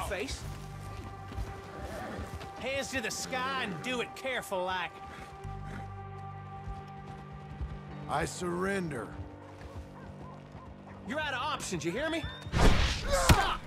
face. Hands to the sky and do it careful like. I surrender. You're out of options, you hear me? Stop!